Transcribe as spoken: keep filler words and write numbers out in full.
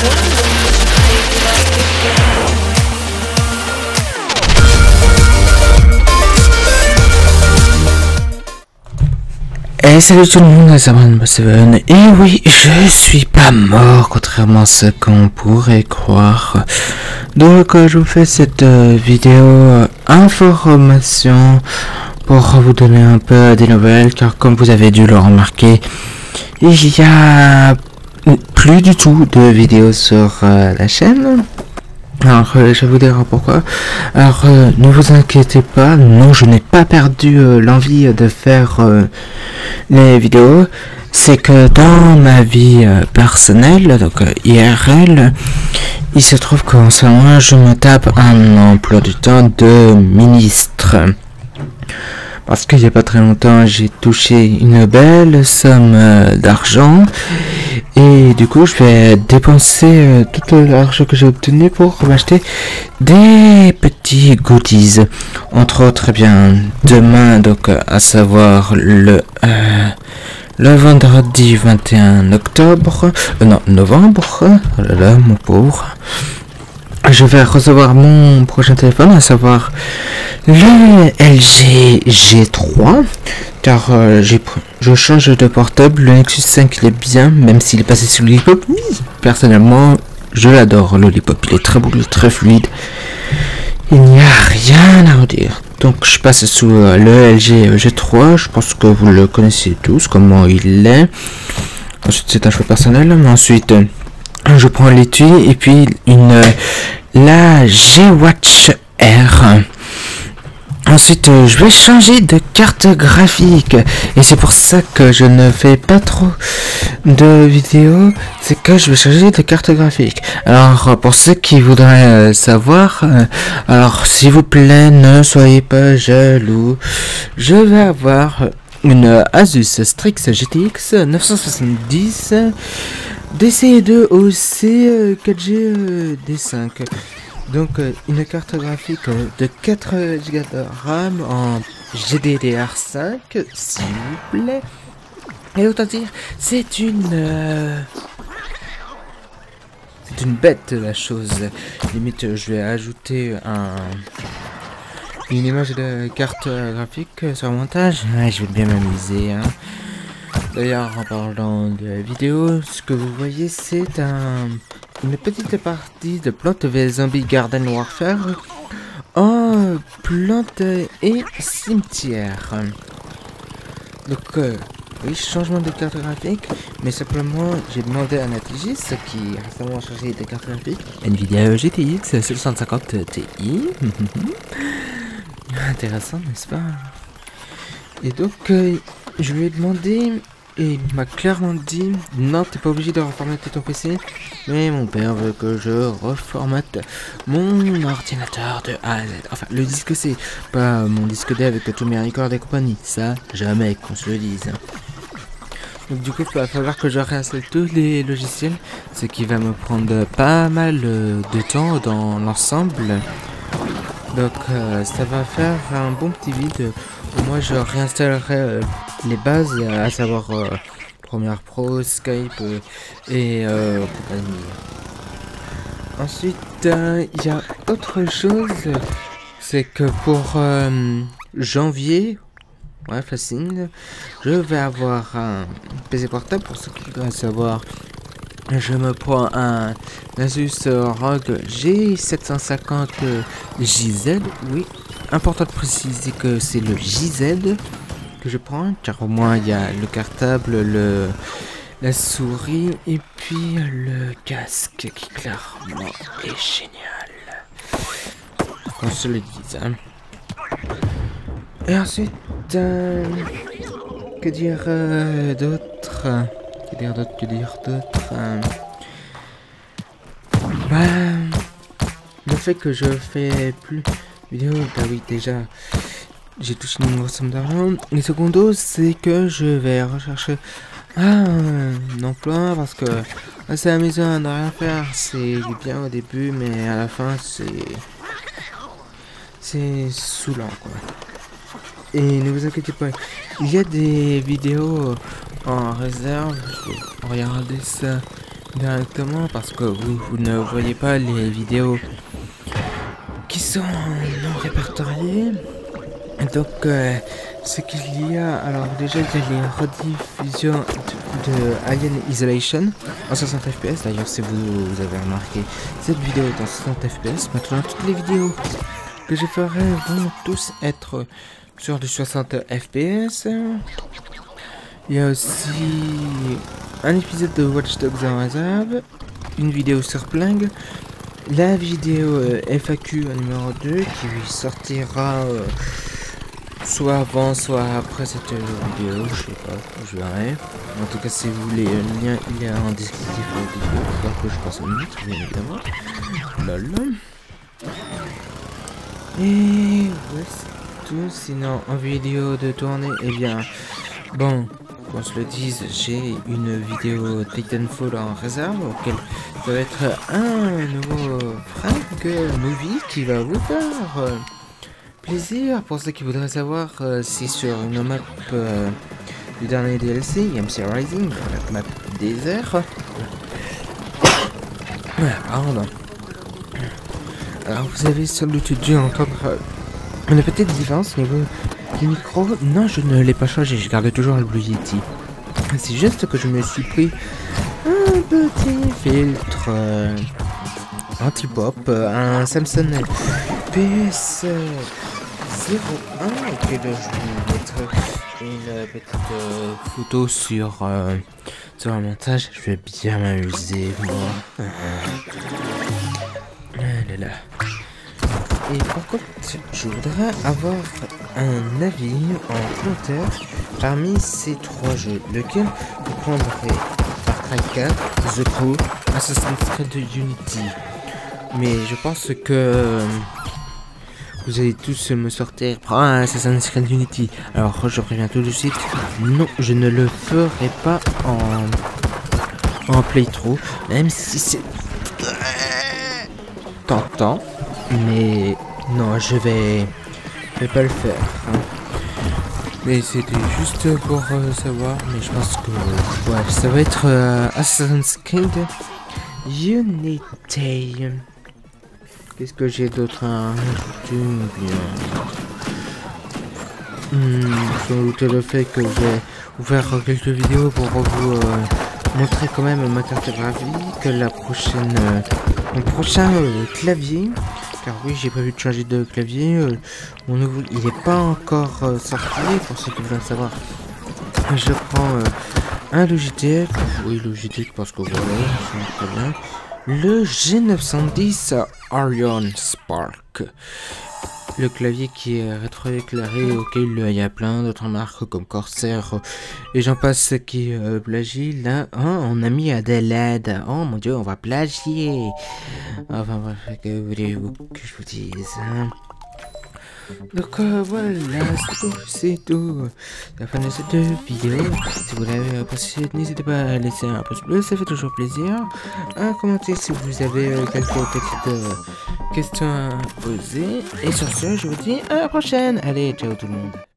Et salut tout le monde, c'est Brandon Seven. Et oui, je suis pas mort, contrairement à ce qu'on pourrait croire. Donc euh, je vous fais cette euh, vidéo euh, information pour vous donner un peu des nouvelles, car comme vous avez dû le remarquer, il y a plus du tout de vidéos sur euh, la chaîne. Alors euh, je vais vous dire pourquoi. Alors euh, ne vous inquiétez pas, non, je n'ai pas perdu euh, l'envie de faire euh, les vidéos. C'est que dans ma vie euh, personnelle, donc euh, I R L, il se trouve qu'en ce moment je me tape un emploi du temps de ministre. Parce qu'il n'y a pas très longtemps, j'ai touché une belle somme euh, d'argent. Et du coup, je vais dépenser euh, tout l'argent que j'ai obtenu pour m'acheter des petits goodies. Entre autres, eh bien, demain, donc, à savoir le, euh, le vendredi vingt et un octobre, euh, non, novembre, oh là là, mon pauvre. Je vais recevoir mon prochain téléphone, à savoir le L G G trois, car euh, j'ai je change de portable. Le Nexus cinq il est bien, même s'il est passé sur Lollipop. Personnellement, je l'adore, Lollipop, il est très beau, il est très fluide. Il n'y a rien à redire. Donc je passe sous euh, le L G G trois, je pense que vous le connaissez tous, comment il est. Ensuite c'est un choix personnel, mais ensuite... Euh, je prends l'étui et puis une la G-Watch R. Ensuite, euh, je vais changer de carte graphique et c'est pour ça que je ne fais pas trop de vidéos. C'est que je vais changer de carte graphique. Alors, pour ceux qui voudraient euh, savoir, euh, alors s'il vous plaît, ne soyez pas jaloux. Je vais avoir une Asus Strix G T X neuf cent soixante-dix. D C deux O C quatre G D cinq. Donc euh, une carte graphique euh, de quatre giga de RAM en G D D R cinq, s'il vous plaît. Et autant dire, c'est une... Euh, c'est une bête la chose. Limite, je vais ajouter un... une image de carte graphique sur le montage. Ouais, je vais bien m'amuser, hein. D'ailleurs, en parlant de la vidéo, ce que vous voyez, c'est un, une petite partie de Plants vs Zombie Garden Warfare en plantes et cimetière. Donc, euh, oui, changement de carte graphique, mais simplement, j'ai demandé à Natigis, qui a récemment changé de carte graphique, Nvidia G T X sept cent cinquante Ti. Intéressant, n'est-ce pas? Et donc, euh, je lui ai demandé... Et il m'a clairement dit, non, t'es pas obligé de reformater ton P C, mais mon père veut que je reformate mon ordinateur de A à Z. Enfin, le disque C, pas mon disque D avec tous mes records et compagnie. Ça, jamais qu'on se le dise. Donc du coup, il va falloir que je réinstalle tous les logiciels, ce qui va me prendre pas mal de temps dans l'ensemble. Donc euh, ça va faire un bon petit vide où moi je réinstallerai euh, les bases, à savoir euh, Premiere Pro, Skype euh, et euh, compagnie. Ensuite il euh, y a autre chose, c'est que pour euh, janvier, ouais facile, je vais avoir un P C portable. Pour ceux qui veulent savoir, je me prends un Asus R O G G sept cent cinquante J Z. Oui, important de préciser que c'est le J Z que je prends, car au moins il y a le cartable, le la souris et puis le casque qui clairement est génial, qu'on se le dise, hein. Et ensuite, euh, que dire euh, d'autre? Que dire d'autre, que dire d'autre euh... Bah, le fait que je fais plus de vidéos, bah oui, déjà, j'ai touché une grosse somme d'argent. Et secondo, c'est que je vais rechercher un emploi, parce que c'est amusant de rien faire, c'est bien au début, mais à la fin, c'est... c'est saoulant, quoi. Et ne vous inquiétez pas, il y a des vidéos en réserve, je vais regarder ça directement parce que vous, vous ne voyez pas les vidéos qui sont non répertoriées. Donc, euh, ce qu'il y a, alors déjà il y a les rediffusions de, de Alien Isolation en soixante F P S. D'ailleurs, si vous, vous avez remarqué, cette vidéo est en soixante F P S. Maintenant, toutes les vidéos que je ferai vont tous être sur du soixante F P S. Il y a aussi un épisode de Watch Dogs en réserve, une vidéo sur Pling, la vidéo euh, F A Q numéro deux qui sortira euh, soit avant, soit après cette vidéo, je sais pas, je verrai. En tout cas, si vous voulez, le lien il est en descriptif de la vidéo, donc je passe au minute, bien évidemment. Lol. Et ouais, c'est tout. Sinon, en vidéo de tournée, eh bien, bon, qu'on se le dise, j'ai une vidéo Titanfall en réserve, auquel ça va être un nouveau Frank Movie qui va vous faire euh, plaisir. Pour ceux qui voudraient savoir euh, si sur une map euh, du dernier D L C, M C Rising, la map désert. Pardon. Alors vous avez sans doute dû entendre euh, une petite différence au niveau du micro. Non, je ne l'ai pas changé, je garde toujours le Blue Yeti. C'est juste que je me suis pris un petit filtre euh, anti-pop, euh, un Samsung P S zéro un, auquel je vais mettre une petite euh, photo sur, euh, sur un montage. Je vais bien m'amuser, moi. Ah là là. Et par contre, je voudrais avoir un avis en commentaire parmi ces trois jeux. Lequel vous prendrez? Far Cry quatre, The Crew, Assassin's Creed Unity. Mais je pense que vous allez tous me sortir ah, Assassin's Creed Unity. Alors je préviens tout de suite, non, je ne le ferai pas en, en playthrough, même si c'est tentant. Mais non, je vais, je vais pas le faire. Hein. Mais c'était juste pour euh, savoir. Mais je pense que ouais, ça va être euh, Assassin's Creed Unity. Qu'est-ce que j'ai d'autre à rajouter? Hmm, sans doute le fait que je vais vous faire quelques vidéos pour vous euh, montrer quand même ma carte graphique, la prochaine, euh, mon prochain euh, clavier. Car oui, j'ai prévu de changer de clavier. Euh, mon nouveau, il n'est pas encore euh, sorti, pour ceux qui veulent savoir. Je prends euh, un Logitech. Oui, Logitech, parce que voilà, c'est très bien. Le G neuf cent dix Orion Spark. Le clavier qui est rétroéclairé, auquel il y a plein d'autres marques comme Corsair et j'en passe qui euh, plagient. Là, oh, on a mis Adelaide. Oh mon dieu, on va plagier. Enfin bref, que voulez-vous que je vous dise, hein? Donc euh, voilà, c'est tout, c'est tout. C'est la fin de cette vidéo. Si vous l'avez apprécié, n'hésitez pas à laisser un pouce bleu, ça fait toujours plaisir. À commenter si vous avez euh, quelques petites euh, questions à poser. Et sur ce, je vous dis à la prochaine. Allez, ciao tout le monde.